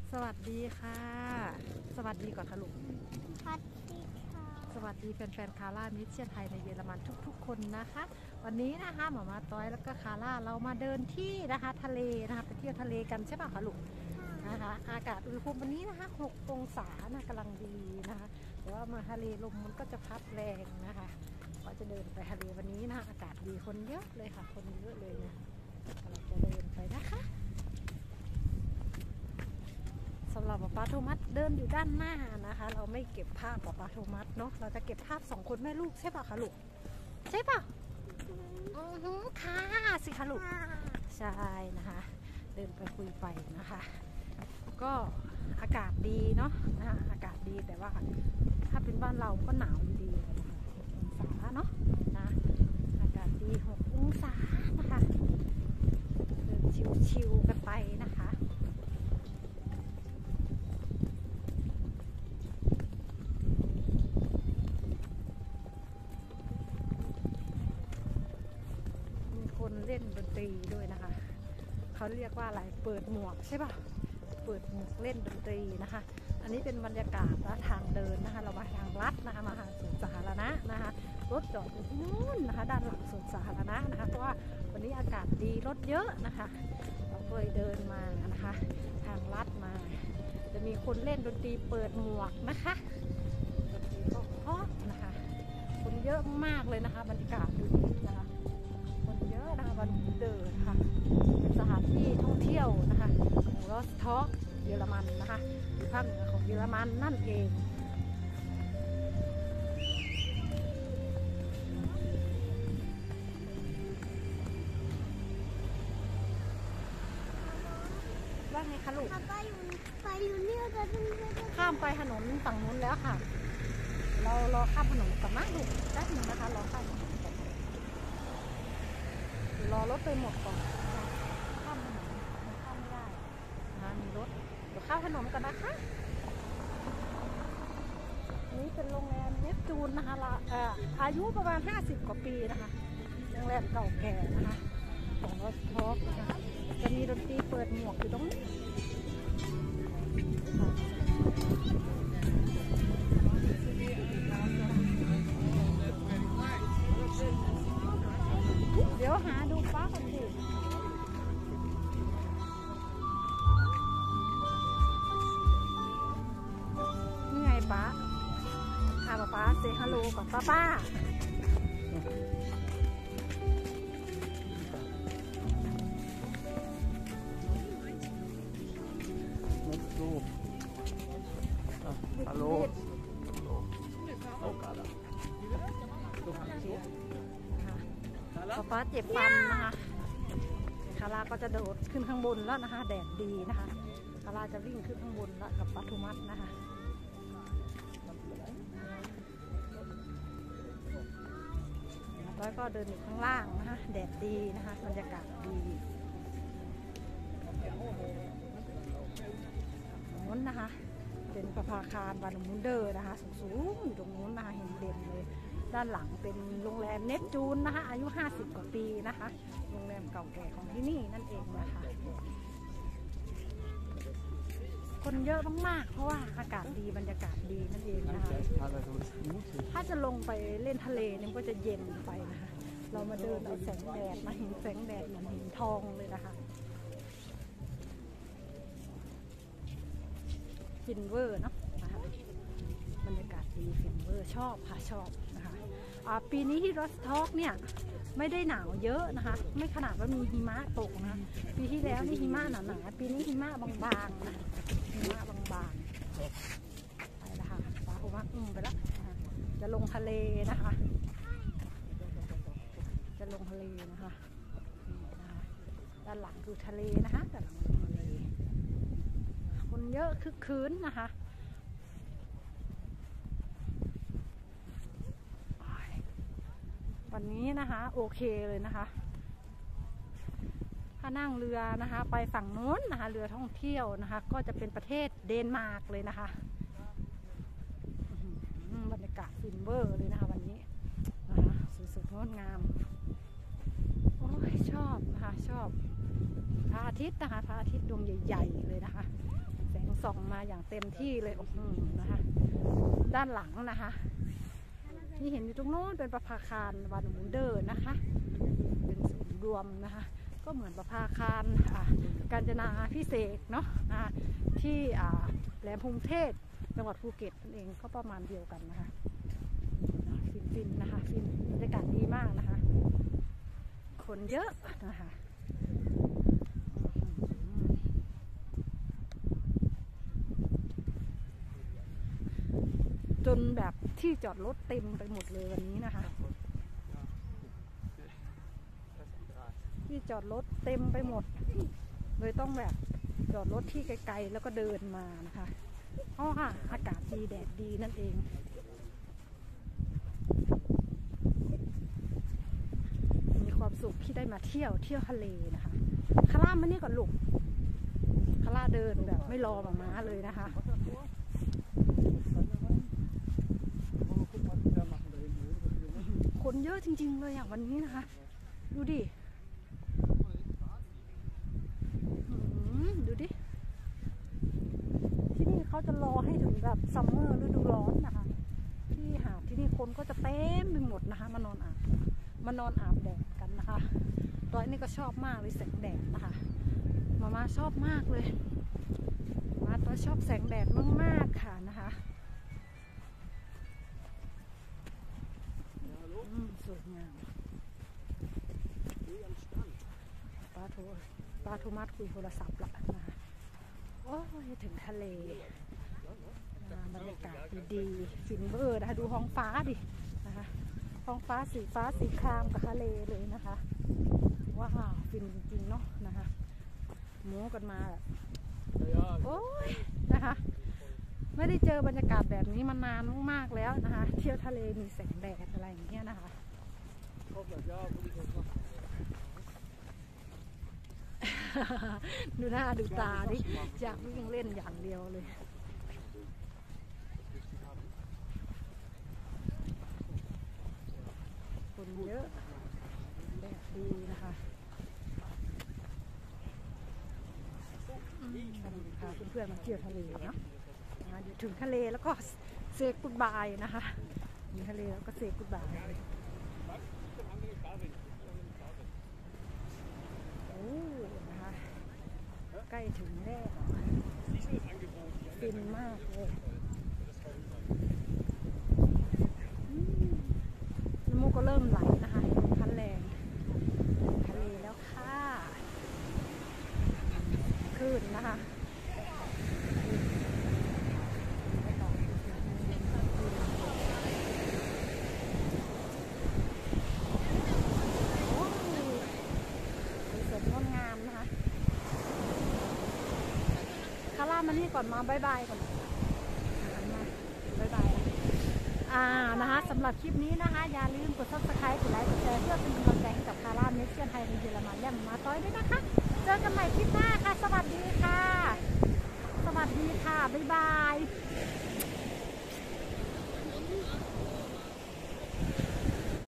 สวัสดีค่ะ สวัสดีก่อนค่ะลูกสวัสดีค่ะสวัสดีแฟนๆคาร่ามิตรเชียร์ไทยในเยอรมันทุกๆคนนะคะ วันนี้นะคะหมอมาต้อยแล้วก็คาร่าเรามาเดินที่นะคะทะเลนะคะไปเที่ยวทะเลกันใช่ป่ะคะลูกนะคะอากาศอุณหภูมิวันนี้นะคะ6 องศานะกำลังดีนะคะแต่ว่ามาทะเลลมมันก็จะพัดแรงนะคะก็จะเดินไปทะเลวันนี้นะอากาศดีคนเยอะเลยค่ะคนเยอะเลยนะเราจะเดินไปนะคะสำหรับป๊าโทมัสเดินอยู่ด้านหน้านะคะเราไม่เก็บภาพป๊าโทมัสเนาะเราจะเก็บภาพ2 คนแม่ลูกใช่ป่ะคะลูกใช่ป่ะค่ะสิคะลูกใช่นะคะเดินไปคุยไปนะคะก็อากาศดีเนาะนะคะอากาศดีแต่ว่าถ้าเป็นบ้านเราก็หนาวอยู่ดี6 องศาเนาะนะอากาศดี6 องศานะคะเดินชิวๆกันไปนะคะเล่นดนตรีด้วยนะคะเขาเรียกว่าอะไรเปิดหมวกใช่ป่ะเปิดหมวกเล่นดนตรีนะคะอันนี้เป็นบรรยากาศทางเดินนะคะเรามาทางลัดนะคะมาทางสวนสาธารณะนะคะรถจอดอยู่ที่นู้นนะคะด้านหลังสวนสาธารณะนะคะเพราะว่าวันนี้อากาศดีรถเยอะนะคะเราก็เลยเดินมานะคะทางลัดมาจะมีคนเล่นดนตรีเปิดหมวกนะคะดนตรีเพราะนะคะคนเยอะมากเลยนะคะบรรยากาศดูนะคะเยอะนะคะวันเดินค่ะเป็นสถานที่ท่องเที่ยวนะคะของรอสท็อกเยอรมันนะคะอยู่ภาคเหนือของเยอรมันนั่นเองว่าไงคะลูกไปอยู่เนี่ยจะข้ามไปถนนฝั่งนู้นแล้วค่ะเรารอข้ามถนนก่อนนะลูกแป๊บนึงนะคะรอข้ามรอรถไปหมดก่อนข้ามถนนข้ามไม่ได้นะมีรถเดี๋ยวข้ามถนนกันนะคะนี้เป็นโรงแรมเนปจูนนะคะอายุประมาณ50 กว่าปีนะคะโรงแรมเก่าแก่นะคะของรถท็อปนะคะจะมีดนตรีเปิดหมวกอยู่ตรงนี้เดี๋ยวหาดูป้าก่อนสินี่ไงป้าค่ะป้าเซฮัลโหลก่อนป้าฮัลโหลป้าเจ็บฟันนะคะคาร่าก็จะโดดขึ้นข้างบนแล้วนะคะแดดดีนะคะคาร่าจะวิ่งขึ้นข้างบนแล้วกับป๊าโทมัสนะคะแล้วก็เดินอยู่ข้างล่างนะคะแดดดีนะคะบรรยากาศดีนู้นนะคะเป็นประภาคารวานมูนเดอร์นะคะสูงๆอยู่ตรงนู้นนะคะเห็นเด่นเลยด้านหลังเป็นโรงแรมเนปจูนนะคะอายุ50 กว่าปีนะคะโรงแรมเก่าแก่ของที่นี่นั่นเองนะคะคนเยอะมากๆเพราะว่าอากาศดีบรรยากาศดีนั่นเองนะคะถ้าจะลงไปเล่นทะเลนี่ก็จะเย็นไปนะคะเรามาเดินเอาแสงแดดมาเห็นแสงแดดเหมือนเห็นทองเลยนะคะฟินเวอร์เนาะนะคะบรรยากาศดีฟินเวอร์ชอบค่ะชอบนะคะปีนี้ที่รอสท็อกเนี่ยไม่ได้หนาวเยอะนะคะไม่ขนาดว่ามีหิมะตกนะปีที่แล้วนี่หิมะหนาๆปีนี้หิมะบางๆนะหิมะบางๆไปแล้วค่ะฟ้าโอมาไปแล้วจะลงทะเลนะคะจะลงทะเลนะคะด้านหลังคือทะเลนะคะด้านหลังคือทะเลคนเยอะคึกคืนนะคะวันนี้นะคะโอเคเลยนะคะถ้านั่งเรือนะคะไปฝั่งโน้นนะคะเรือท่องเที่ยวนะคะก็จะเป็นประเทศเดนมาร์กเลยนะคะบรรยากาศฟินเวอร์เลยนะคะวันนี้นะคะสวยๆงดงามโอ้ยชอบนะคะชอบพระอาทิตย์นะคะพระอาทิตย์ดวงใหญ่ๆเลยนะคะแสงส่องมาอย่างเต็มที่เลยโอ้โหนะคะด้านหลังนะคะที่เห็นอยู่ตรงโน้นเป็นประภาคารวันมูนเดอร์นะคะเป็นศูนย์รวมนะคะก็เหมือนประภาคารกาญจนาพิเศษกเนาะที่แหลมพรหมเทพจังหวัดภูเก็ตนั่นเองก็ประมาณเดียวกันนะคะฟินนะคะฟินบรรยากาศดีมากนะคะคนเยอะนะคะจนแบบที่จอดรถเต็มไปหมดเลยวันนี้นะคะที่จอดรถเต็มไปหมดเลยต้องแบบจอดรถที่ไกลๆแล้วก็เดินมานะคะเพราะว่าอากาศดีแดดดีนั่นเองมีความสุขที่ได้มาเที่ยวทะเลนะคะคาร่ามานี่ก่อนลูกคาร่าเดินแบบไม่รอหมาเลยนะคะคนเยอะจริงๆเลยอย่างวันนี้นะคะดูดิดูดิที่นี่เขาจะรอให้ถึงแบบซัมเมอร์ฤดูร้อนนะคะที่หาดที่นี่คนก็จะเต็มไปหมดนะคะมานอนอาบแดดกันนะคะตอนนี้ก็ชอบมากเลยแสงแดดนะคะมาชอบมากเลยมาตัวชอบแสงแดดมากๆค่ะนะคะสวยงามป้าโทมัสคุยโทรศัพท์ละนะคะโอ้ยถึงทะเลบรรยากาศดีๆฟินเวอร์นะคะดูท้องฟ้าดินะคะท้องฟ้าสีครามกับทะเลเลยนะคะว้าวฟินจริงๆเนาะนะคะโม้กันมาแบบโอ้ยนะคะไม่ได้เจอบรรยากาศแบบนี้มานานมากๆแล้วนะคะเที่ยวทะเลมีแสงแดดอะไรอย่างเงี้ยนะคะดูหน้าดูตาดิอยากวิ่งเล่นอย่างเดียวเลยคนเยอะแดดดีนะคะพาเพื่อนๆมาเที่ยวทะเลเนาะเดี๋ยวถึงทะเลแล้วก็เซกกุดบายนะคะถึงทะเลแล้วก็เซกกุดบายโอ้นะคะใกล้ถึงแล้วฟินมากเลยน้ำมูกก็เริ่มไหลนะคะพันแรงทะเลแล้วค่ะคลื่นนะคะคาร่ามานี่ก่อนมาบายบายก่อนมาบายบายนะคะสำหรับคลิปนี้นะคะอย่าลืมกด Subscribe กดไลค์กดแชร์เพื่อเป็นกำลังใจให้กับคาร่าเมสเซียนไทยในเยอรมันและมาต้อยด้วยนะคะเจอกันใหม่คลิปหน้าค่ะสวัสดีค่ะบ๊ายบาย